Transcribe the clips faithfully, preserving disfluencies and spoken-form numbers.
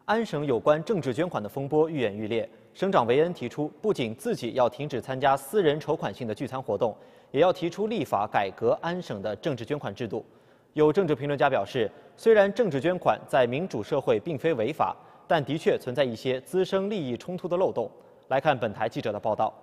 安省有关政治捐款的风波愈演愈烈。省长维恩提出，不仅自己要停止参加私人筹款性的聚餐活动，也要提出立法改革安省的政治捐款制度。有政治评论家表示，虽然政治捐款在民主社会并非违法，但的确存在一些滋生利益冲突的漏洞。来看本台记者的报道。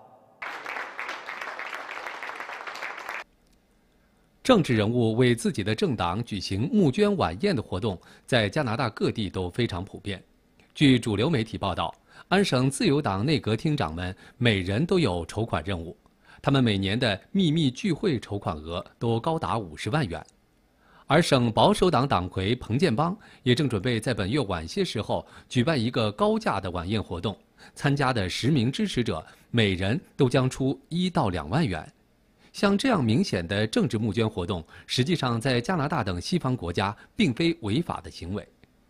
政治人物为自己的政党举行募捐晚宴的活动，在加拿大各地都非常普遍。据主流媒体报道，安省自由党内阁厅长们每人都有筹款任务，他们每年的秘密聚会筹款额都高达五十万元。而省保守党党魁彭建邦也正准备在本月晚些时候举办一个高价的晚宴活动，参加的十名支持者每人都将出一到两万元。 像这样明显的政治募捐活动，实际上在加拿大等西方国家并非违法的行为。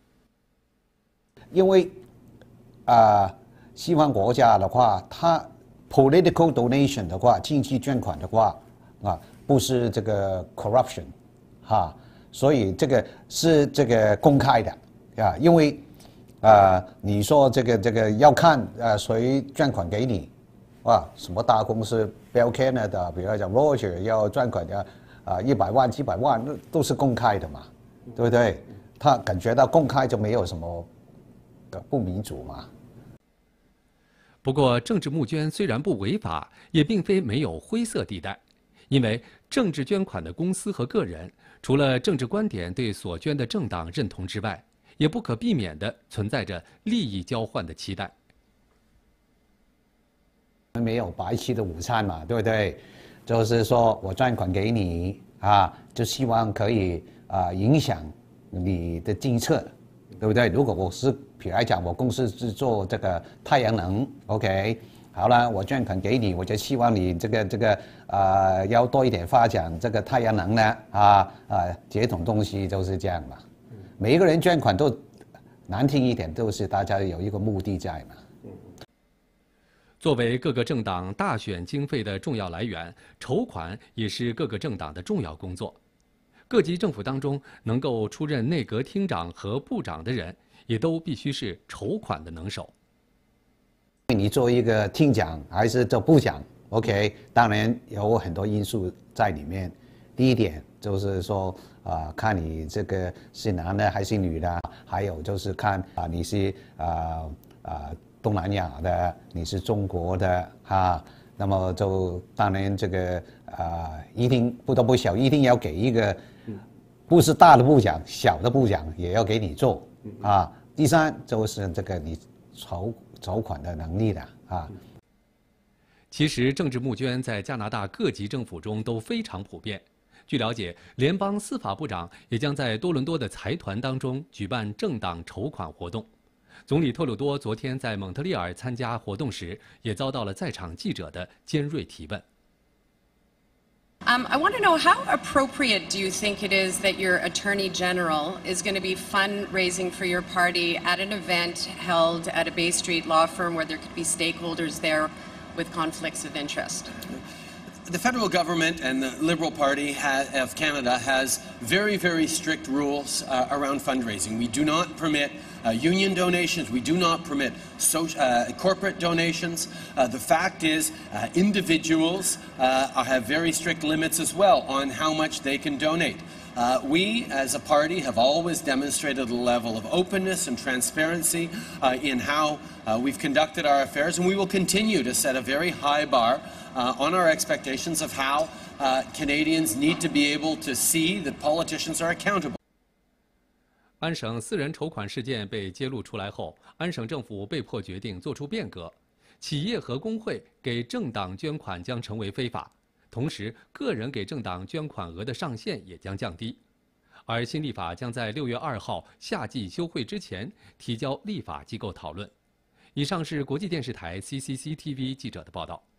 因为啊、呃，西方国家的话，它 political donation 的话，经济捐款的话啊，不是这个 corruption， 哈，所以这个是这个公开的啊，因为啊、呃，你说这个这个要看呃谁捐款给你。 哇，什么大公司 Bell Canada， 比如讲 Roger 要捐款要啊一百万、几百万，那都是公开的嘛，对不对？他感觉到公开就没有什么不民主嘛。 不过，政治募捐虽然不违法，也并非没有灰色地带，因为政治捐款的公司和个人，除了政治观点对所捐的政党认同之外，也不可避免地存在着利益交换的期待。 没有白吃的午餐嘛，对不对？就是说我捐款给你啊，就希望可以啊影响你的政策，对不对？如果我是，比如来讲，我公司是做这个太阳能 ，OK， 好了，我捐款给你，我就希望你这个这个啊、呃、要多一点发展这个太阳能呢啊啊这种东西就是这样嘛。每一个人捐款都难听一点，都是大家有一个目的在嘛。 作为各个政党大选经费的重要来源，筹款也是各个政党的重要工作。各级政府当中能够出任内阁厅长和部长的人，也都必须是筹款的能手。 你做一个厅长还是做部长 ，OK， 当然有很多因素在里面。第一点就是说啊、呃，看你这个是男的还是女的，还有就是看啊、呃、你是啊啊。呃呃 东南亚的，你是中国的哈，那么就当然这个啊、呃，一定不多不少，一定要给一个不是大的部长，小的部长也要给你做啊。第三就是这个你筹筹款的能力的啊。 其实政治募捐在加拿大各级政府中都非常普遍。据了解，联邦司法部长也将在多伦多的财团当中举办政党筹款活动。 总理特鲁多昨天在蒙特利尔参加活动时，也遭到了在场记者的尖锐提问。 Um, I want to know how appropriate do you think it is that your Attorney General is going to be fundraising for your party at an event held at a Bay Street law firm where there could be stakeholders there with conflicts of interest? The federal government and the Liberal Party ha of Canada has very, very strict rules uh, around fundraising. We do not permit uh, union donations. We do not permit social, uh, corporate donations. Uh, the fact is, uh, individuals uh, have very strict limits as well on how much they can donate. Uh, we, as a party, have always demonstrated a level of openness and transparency uh, in how uh, we've conducted our affairs, and we will continue to set a very high bar uh, on our expectations of how uh, Canadians need to be able to see that politicians are accountable. 安省私人筹款事件被揭露出来后，安省政府被迫决定做出变革，企业和工会给政党捐款将成为非法。 同时，个人给政党捐款额的上限也将降低，而新立法将在六月二号夏季休会之前提交立法机构讨论。以上是国际电视台 C C C T V 记者的报道。